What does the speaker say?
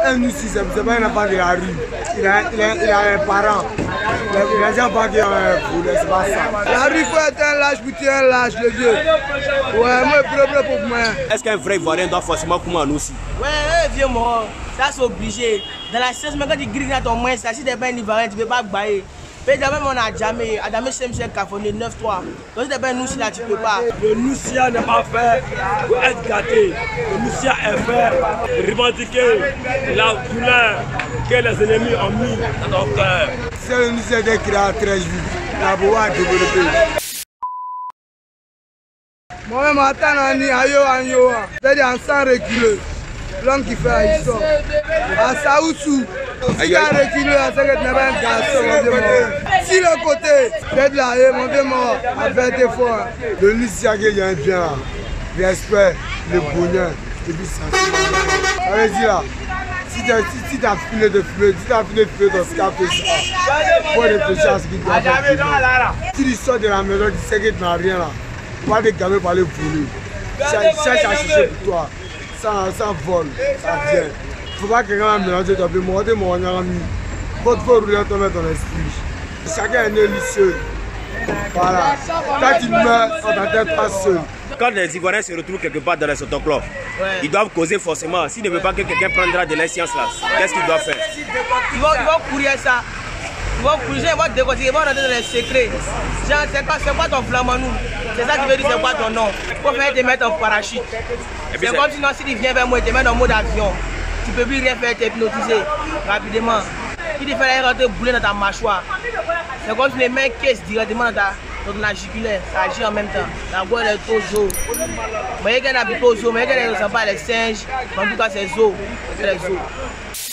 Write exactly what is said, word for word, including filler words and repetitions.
un Noussi, c'est pas un enfant de la rue. Il a, il a, il a un parent. Il a déjà pas qui ont un poulet, c'est pas ça. La rue, il faut être un lâche pour tuer un lâche, le vieux. Ouais, moi, problème pour moi. Est-ce qu'un vrai Ivoirien doit forcément courir en Noussi? Ouais, ouais, vieux mort. Ça, c'est obligé. Dans la seize, quand tu grilles dans ton moins, ça, si tu n'es pas un Ivoirien, tu ne peux pas bailler. Mais d'abord, on a jamais, à jamais, c'est M. Cafoné, neuf trois. Donc, si tu n'es pas un Noussi, là, tu ne peux pas. Le Noussia n'est pas fait pour être gâté. Le Noussia est fait pour revendiquer la douleur que les ennemis ont mis dans notre cœur. C'est le Noussia qui a très vite. La boîte développée. Moi-même, attends, Annie, ayo, ayo. C'est-à-dire, sans reculer. L'homme qui fait à Issa. À Saoussou. Si tu as reculé, c'est que tu n'es pas un garçon, mon vieux mort. Si le côté, c'est de la haie, mon vieux mort, avec tes fois. Le Noussia qui a un bien là. Respect, le bonheur, et puis ça. Ça veut dire là, si tu as si, si filé de fumer, si tu as filé de fumer dans ce café, il faut réfléchir à ce qu'il doit faire. Si tu sors de la maison, tu sais que tu n'as rien là. Pas de gamins pour aller voler. Cherche à chercher pour toi. Sans, sans vol, ça vient. Il ne faut pas que quelqu'un mélange ton peu. Moi, mon ami. Il faut rouler ton ton esprit. Chacun est né lycée. Voilà. Quand tu meurs, on t'attend pas seul. Quand les Ivoiriens se retrouvent quelque part dans les autocloves, ouais, ils doivent causer forcément. S'ils ne veulent pas que quelqu'un prendra de l'inscience là, qu'est-ce qu'ils doivent faire? Ils vont, ils vont courir ça. Ils vont courir, ils vont décoter, ils vont rentrer dans les secrets. Genre, c'est quoi, quoi ton flamand nous? C'est ça qui veut dire c'est quoi ton nom? Il faut faire te mettre en parachute. C'est comme sinon si tu viens vers moi et te mets en mode avion, tu ne peux plus rien faire, t'hypnotiser rapidement. Si tu fais rentrer bouler dans ta mâchoire, c'est comme si les mains caissent directement dans ta dans la jugulaire, ça agit en même temps. La voix est trop zo. Vous voyez qu'elle habite au zoo, vous voyez qu'elle ne ressemble pas à les singes, en tout cas c'est zo, c'est les zo.